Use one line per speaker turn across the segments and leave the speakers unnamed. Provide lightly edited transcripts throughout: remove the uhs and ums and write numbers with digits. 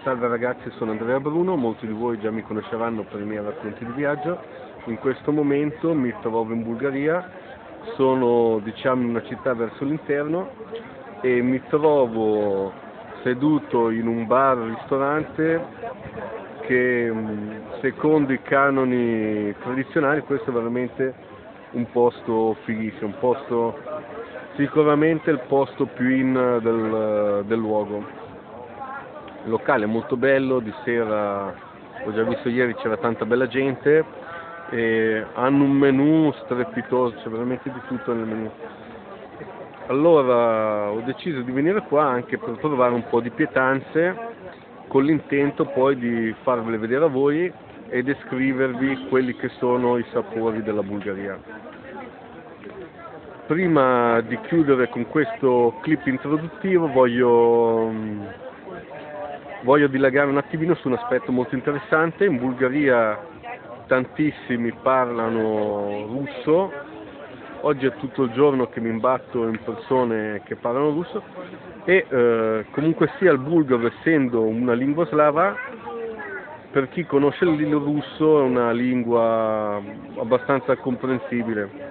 Salve ragazzi, sono Andrea Bruno, molti di voi già mi conosceranno per i miei racconti di viaggio. In questo momento mi trovo in Bulgaria, sono in una città verso l'interno e mi trovo seduto in un bar-ristorante che secondo i canoni tradizionali questo è veramente un posto fighissimo, sicuramente il posto più in del luogo. Il locale è molto bello, di sera, ho già visto ieri, c'era tanta bella gente e hanno un menù strepitoso, c'è veramente di tutto nel menù. Allora ho deciso di venire qua anche per provare un po' di pietanze con l'intento poi di farvele vedere a voi e descrivervi quelli che sono i sapori della Bulgaria. Prima di chiudere con questo clip introduttivo voglio dilagare un attimino su un aspetto molto interessante. In Bulgaria tantissimi parlano russo, oggi è tutto il giorno che mi imbatto in persone che parlano russo e comunque sia il bulgaro, essendo una lingua slava, per chi conosce il russo è una lingua abbastanza comprensibile.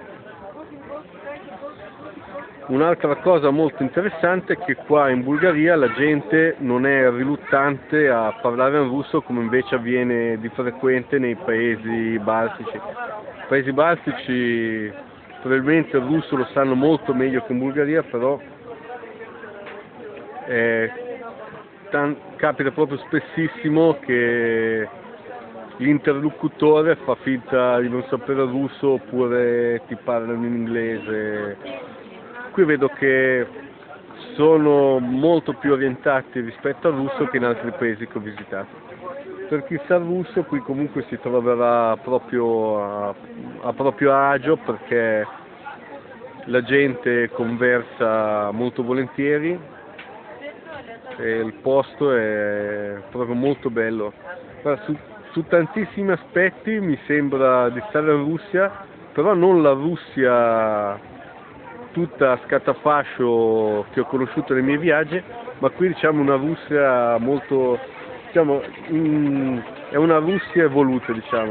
Un'altra cosa molto interessante è che qua in Bulgaria la gente non è riluttante a parlare in russo come invece avviene di frequente nei paesi baltici. I paesi baltici probabilmente il russo lo sanno molto meglio che in Bulgaria, però capita proprio spessissimo che l'interlocutore fa finta di non sapere il russo oppure ti parla in inglese. Qui vedo che sono molto più orientati rispetto al russo che in altri paesi che ho visitato. Per chi sa il russo qui comunque si troverà proprio a proprio agio, perché la gente conversa molto volentieri e il posto è proprio molto bello. Su tantissimi aspetti mi sembra di stare in Russia, però non la Russia tutta a scatafascio che ho conosciuto nei miei viaggi, ma qui una Russia molto, è una Russia evoluta,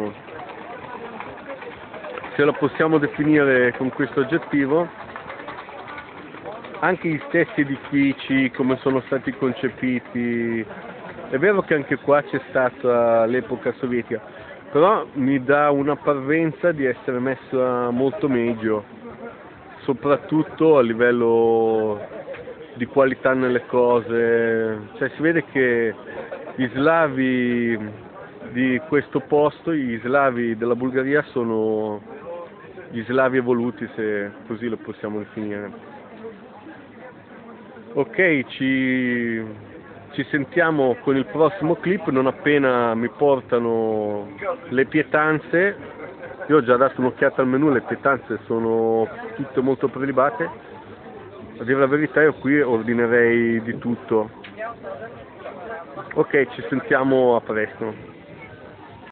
se la possiamo definire con questo aggettivo. Anche gli stessi edifici, come sono stati concepiti, è vero che anche qua c'è stata l'epoca sovietica, però mi dà una parvenza di essere messa molto meglio, soprattutto a livello di qualità nelle cose. Si vede che gli slavi di questo posto, gli slavi della Bulgaria, sono gli slavi evoluti, se così lo possiamo definire. Ok, ci sentiamo con il prossimo clip non appena mi portano le pietanze. Io ho già dato un'occhiata al menù, le pietanze sono tutte molto prelibate. A dire la verità io qui ordinerei di tutto. Ok, ci sentiamo a presto.